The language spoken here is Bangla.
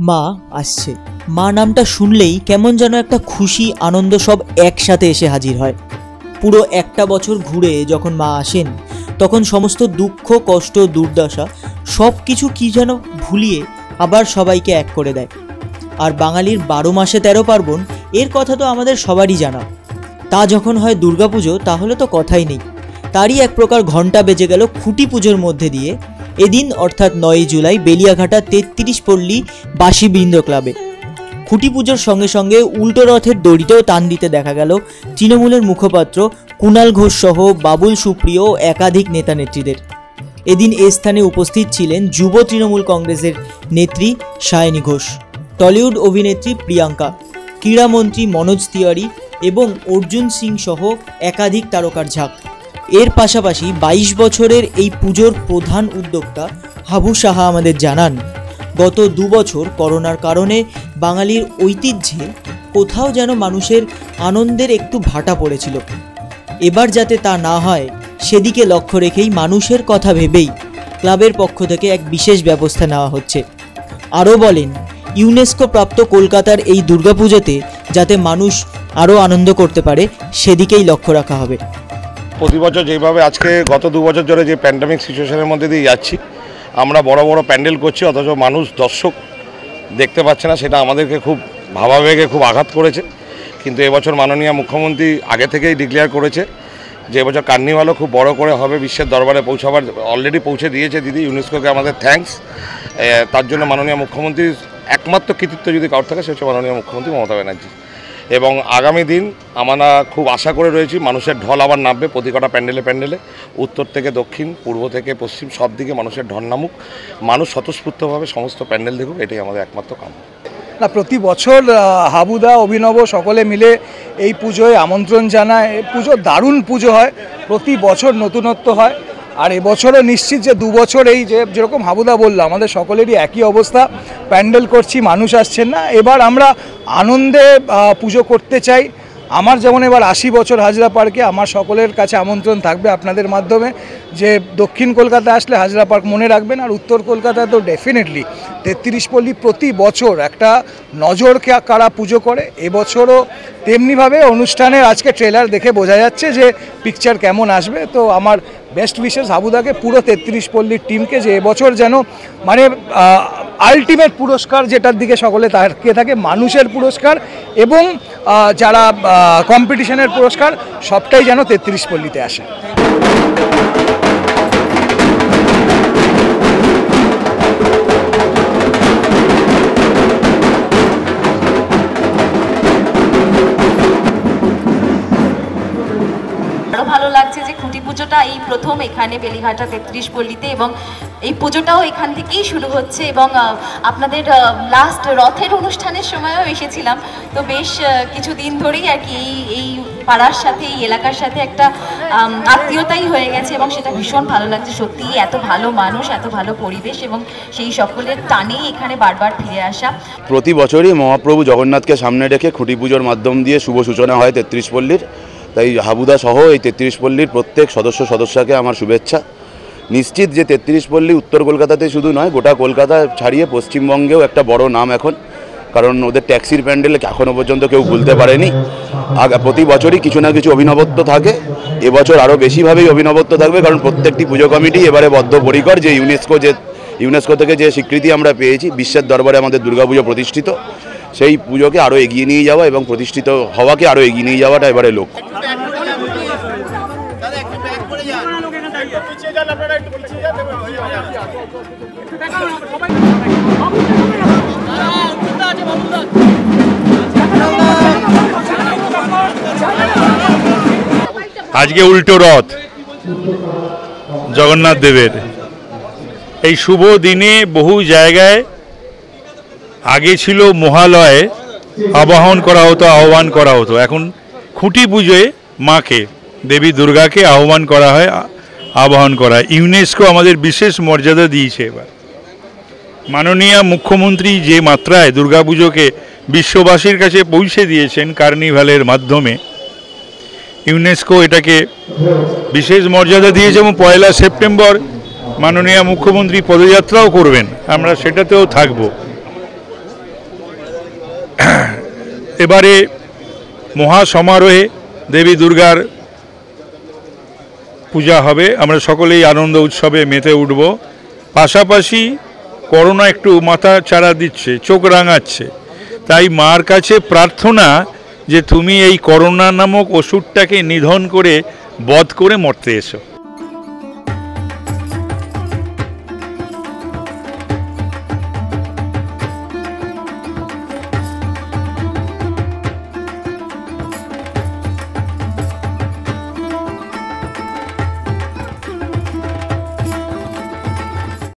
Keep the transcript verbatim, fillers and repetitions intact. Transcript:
মা আসছে। মা নামটা শুনলেই কেমন যেন একটা খুশি আনন্দ সব একসাথে এসে হাজির হয়। পুরো একটা বছর ঘুরে যখন মা আসেন তখন সমস্ত দুঃখ কষ্ট দুর্দশা সব কিছু কি যেন ভুলিয়ে আবার সবাইকে এক করে দেয়। আর বাঙালির বারো মাসে তেরো পার্বণ, এর কথা তো আমাদের সবারই জানা। তা যখন হয় দুর্গাপুজো তাহলে তো কথাই নেই। তারই এক প্রকার ঘণ্টা বেজে গেল খুঁটি পুজোর মধ্যে দিয়ে এদিন অর্থাৎ নয়ই জুলাই বেলিয়াঘাটা তেত্রিশ পল্লী বাসীবৃন্দ ক্লাবে। খুঁটি পুজোর সঙ্গে সঙ্গে উল্টো রথের দড়িতেও টান দিতে দেখা গেল তৃণমূলের মুখপাত্র কুণাল ঘোষ সহ বাবুল সুপ্রিয় ও একাধিক নেতা নেত্রীদের। এদিন এ স্থানে উপস্থিত ছিলেন যুব তৃণমূল কংগ্রেসের নেত্রী সায়নী ঘোষ, টলিউড অভিনেত্রী প্রিয়াঙ্কা, ক্রীড়ামন্ত্রী মনোজ তিওয়ারি এবং অর্জুন সিং সহ একাধিক তারকার ঝাঁক। এর পাশাপাশি বাইশ বছরের এই পুজোর প্রধান উদ্যোক্তা হাবু সাহা আমাদের জানান, গত দু বছর করোনার কারণে বাঙালির ঐতিহ্যে কোথাও যেন মানুষের আনন্দের একটু ভাটা পড়েছিল। এবার যাতে তা না হয় সেদিকে লক্ষ্য রেখেই মানুষের কথা ভেবেই ক্লাবের পক্ষ থেকে এক বিশেষ ব্যবস্থা নেওয়া হচ্ছে। আরও বলেন, ইউনেস্কো প্রাপ্ত কলকাতার এই দুর্গাপুজোতে যাতে মানুষ আরও আনন্দ করতে পারে সেদিকেই লক্ষ্য রাখা হবে। প্রতি বছর যেভাবে আজকে গত দু বছর ধরে যে প্যান্ডেমিক সিচুয়েশনের মধ্যে দিয়ে যাচ্ছি, আমরা বড় বড় প্যান্ডেল করছি অথচ মানুষ দর্শক দেখতে পাচ্ছে না, সেটা আমাদেরকে খুব ভাবাবেগে খুব আঘাত করেছে। কিন্তু এবছর মাননীয় মুখ্যমন্ত্রী আগে থেকেই ডিক্লেয়ার করেছে যে এবছর কার্নিভালও খুব বড় করে হবে, বিশ্বের দরবারে পৌঁছাবার অলরেডি পৌঁছে দিয়েছে দিদি। ইউনেস্কোকে আমাদের থ্যাঙ্কস। তার জন্য মাননীয় মুখ্যমন্ত্রীর একমাত্র কৃতিত্ব যদি কারোর থাকে সে হচ্ছে মাননীয় মুখ্যমন্ত্রী মমতা ব্যানার্জি। এবং আগামী দিন আমরা খুব আশা করে রয়েছি মানুষের ঢল আবার নামবে প্রতি কটা প্যান্ডেলে প্যান্ডেলে, উত্তর থেকে দক্ষিণ, পূর্ব থেকে পশ্চিম, সব দিকে মানুষের ঢল নামুক, মানুষ স্বতঃস্ফূর্তভাবে সমস্ত প্যান্ডেল দেখুক, এটাই আমাদের একমাত্র কাম। না, প্রতি বছর হাবুদা অভিনব সকলে মিলে এই পুজোয় আমন্ত্রণ জানায়। এই পুজো দারুণ পুজো হয়, প্রতি বছর নতুনত্ব হয়। আর এবছরও নিশ্চিত যে দু বছর এই যে যেরকম হাবুদা বললো আমাদের সকলেরই একই অবস্থা, প্যান্ডেল করছি মানুষ আসছেন না। এবার আমরা আনন্দে পুজো করতে চাই। আমার যেমন এবার আশি বছর হাজরা পার্কে, আমার সকলের কাছে আমন্ত্রণ থাকবে আপনাদের মাধ্যমে যে দক্ষিণ কলকাতা আসলে হাজরা পার্ক মনে রাখবেন। আর উত্তর কলকাতা তো ডেফিনেটলি তেত্রিশ পল্লী প্রতি বছর একটা নজর কাড়া পুজো করে। এবছরও তেমনিভাবে অনুষ্ঠানের আজকে ট্রেলার দেখে বোঝা যাচ্ছে যে পিকচার কেমন আসবে। তো আমার বেস্ট উইশেস হাবুদাকে, পুরো তেত্রিশ পল্লীর টিমকে, যে এবছর যেন মানে আলটিমেট পুরস্কার যেটার দিকে সকলে তাকিয়ে থাকে, মানুষের পুরস্কার এবং যারা কম্পিটিশনের পুরস্কার, সবটাই যেন তেত্রিশ পল্লীতে আসে। আরও ভালো লাগছে যে খুঁটি পুজোটা এই প্রথম এখানে বেলিঘাটা তেত্রিশ পল্লীতে, এবং এই পুজোটাও এখান থেকেই শুরু হচ্ছে। এবং আপনাদের লাস্ট রথের অনুষ্ঠানের সময়ও এসেছিলাম, তো বেশ কিছুদিন ধরেই আর কি এই এই পাড়ার সাথে এই এলাকার সাথে একটা আত্মীয়তাই হয়ে গেছে এবং সেটা ভীষণ ভালো লাগছে। সত্যি এত ভালো মানুষ, এত ভালো পরিবেশ এবং সেই সকলের টানেই এখানে বারবার ফিরে আসা। প্রতি বছরই মহাপ্রভু জগন্নাথকে সামনে রেখে খুঁটি পুজোর মাধ্যম দিয়ে শুভ সূচনা হয় তেত্রিশ পল্লীর। তাই হাবুদা সহ এই তেত্রিশ পল্লীর প্রত্যেক সদস্য সদস্যকে আমার শুভেচ্ছা। নিশ্চিত যে তেত্রিশ পল্লী উত্তর কলকাতাতে শুধু নয়, গোটা কলকাতা ছাড়িয়ে পশ্চিমবঙ্গেও একটা বড় নাম এখন, কারণ ওদের ট্যাক্সির প্যান্ডেল এখনও পর্যন্ত কেউ ভুলতে পারেনি। আগা প্রতি বছরই কিছু না কিছু অভিনবত্ব থাকে, এবছর আরও বেশিভাবেই অভিনবত্ব থাকবে, কারণ প্রত্যেকটি পুজো কমিটি এবারে বদ্ধপরিকর যে ইউনেস্কো যে ইউনেস্কো থেকে যে স্বীকৃতি আমরা পেয়েছি, বিশ্বের দরবারে আমাদের দুর্গাপুজো প্রতিষ্ঠিত, সেই পুজোকে আরও এগিয়ে নিয়ে যাওয়া এবং প্রতিষ্ঠিত হওয়াকে আরও এগিয়ে নিয়ে যাওয়াটা এবারে লক্ষ্য। আজকে উল্টো রথ জগন্নাথ দেবের, এই শুভ দিনে বহু জায়গায় আগে ছিল মহালয়ে আবাহন করা হতো, আহ্বান করা হতো, এখন খুঁটি পুজোয় মাকে দেবী দুর্গাকে আহ্বান করা হয়, আবাহন করা হয়। ইউনেস্কো আমাদের বিশেষ মর্যাদা দিয়েছে। এবার মাননীয় মুখ্যমন্ত্রী যে মাত্রায় দুর্গাপুজোকে বিশ্ববাসীর কাছে পৌঁছে দিয়েছেন কার্নিভালের মাধ্যমে, ইউনেস্কো এটাকে বিশেষ মর্যাদা দিয়েছে এবং পয়লা সেপ্টেম্বর মাননীয় মুখ্যমন্ত্রী পদযাত্রাও করবেন, আমরা সেটাতেও থাকব। এবারে মহাসমারোহে দেবী দুর্গার পূজা হবে, আমরা সকলেই আনন্দ উৎসবে মেতে উঠব। পাশাপাশি করোনা একটু মাথা চাড়া দিচ্ছে, চোখ রাঙাচ্ছে, তাই মার কাছে প্রার্থনা যে তুমি এই করোনা নামক ওষুধটাকে নিধন করে বধ করে মরতে এসো।